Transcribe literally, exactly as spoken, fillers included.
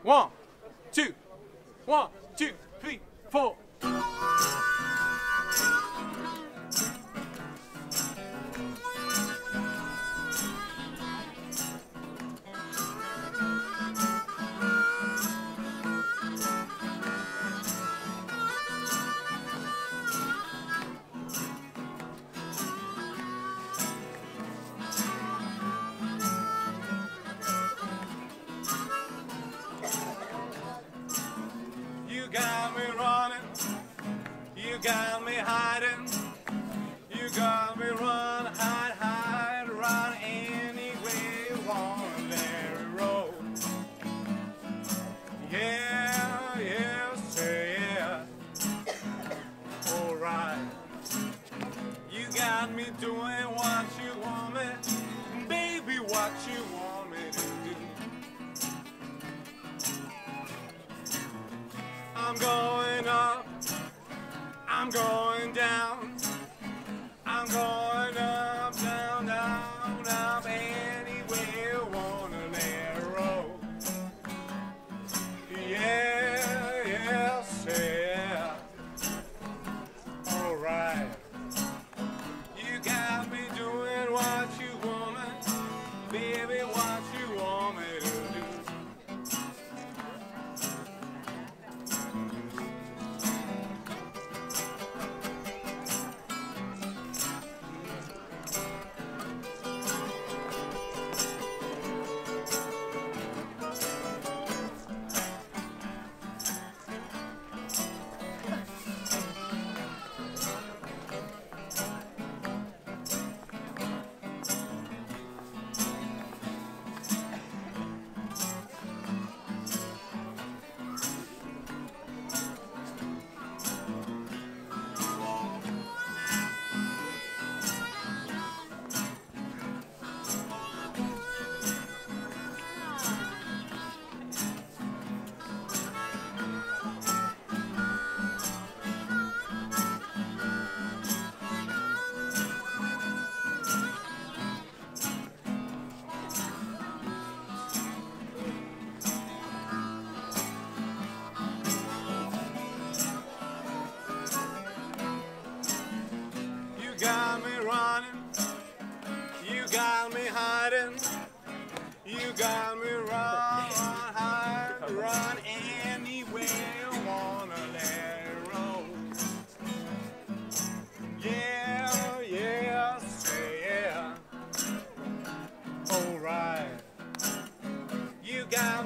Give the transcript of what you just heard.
One, two, one, two, three, four. You got me running, you got me hiding, you got me run, hide, hide, run anywhere you want, let it roll. Yeah, yeah, say yeah. Alright. You got me doing what you want me, baby, what you want me to do. I'm going up, I'm going down, I'm going up, down, down, up, anywhere you wanna let it roll. Yeah, yeah, say yeah. Alright. You got me doing what you want me, baby, what you want me to do. You got me running, you got me hiding, you got me run, hide, run anywhere you wanna let it roll. Yeah, yeah, say yeah. Alright. You got